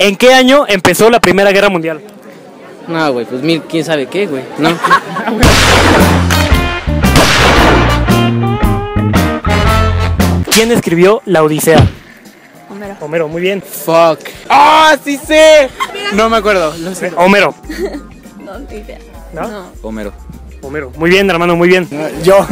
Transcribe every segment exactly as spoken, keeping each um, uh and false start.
¿En qué año empezó la Primera Guerra Mundial? No, güey, pues mil, quién sabe qué, güey. No. ¿Quién escribió La Odisea? Homero. Homero, muy bien. Fuck. ¡Ah, sí sé! No me acuerdo. Lo sé. Homero. No, ni idea. ¿No? No. Homero. Homero, muy bien, hermano, muy bien. Yo.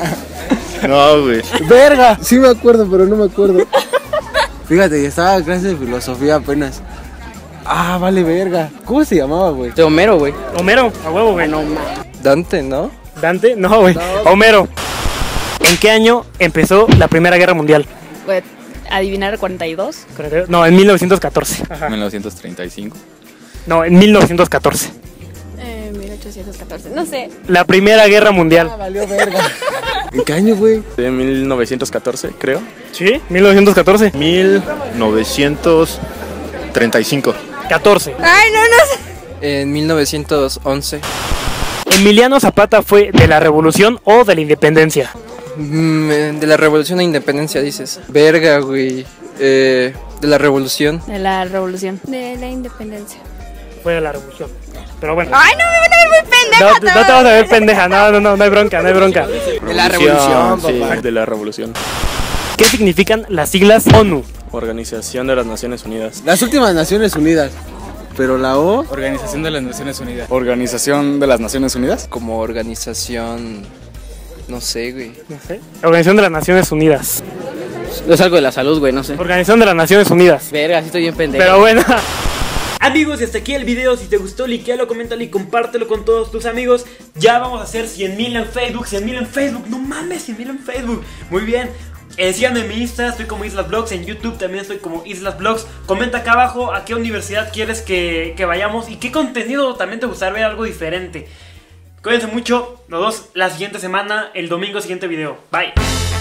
No, güey. Verga. Sí me acuerdo, pero no me acuerdo. Fíjate, estaba en clase de filosofía apenas. Ah, vale, verga. ¿Cómo se llamaba, güey? De Homero, güey. Homero, a huevo, güey. No, ma. Dante, ¿no? ¿Dante? No, güey. Homero. ¿En qué año empezó la Primera Guerra Mundial? Güey, adivinar cuarenta y dos. No, en mil novecientos catorce. Ajá. mil novecientos treinta y cinco. No, en mil novecientos catorce. Eh, mil ochocientos catorce. No sé. La Primera Guerra Mundial. Ah, valió verga. ¿En qué año, güey? De mil novecientos catorce, creo. ¿Sí? mil novecientos catorce. mil novecientos treinta y cinco. catorce. Ay, no, no sé. En mil novecientos once. ¿Emiliano Zapata fue de la Revolución o de la Independencia? Mm, de la Revolución a Independencia, dices. Verga, güey. Eh, de la Revolución. De la revolución. De la independencia. Fue de la Revolución. Pero bueno. Ay, no me van a ver muy pendeja. No, no te vas a ver pendeja, no, no, no, no hay bronca, no hay bronca. De la Revolución, Sí, papá. de la revolución. ¿Qué significan las siglas ONU? Organización de las Naciones Unidas. Las últimas Naciones Unidas. Pero la O Organización de las Naciones Unidas. Organización de las Naciones Unidas. como organización. No sé, güey. No sé. Organización de las Naciones Unidas. Es algo de la salud, güey, no sé. Organización de las Naciones Unidas. Verga, sí estoy bien pendejo. Pero bueno. Amigos, y hasta aquí el video. Si te gustó, likealo, coméntalo y compártelo con todos tus amigos. Ya vamos a hacer cien mil en Facebook. cien mil en Facebook, no mames, cien mil en Facebook. Muy bien. Eh, síganme en mi Insta, estoy como Islas Vlogs. En YouTube también estoy como Islas Vlogs. Comenta acá abajo a qué universidad quieres que, que vayamos y qué contenido también te gustaría ver, algo diferente. Cuídense mucho, los dos la siguiente semana, el domingo siguiente video. Bye.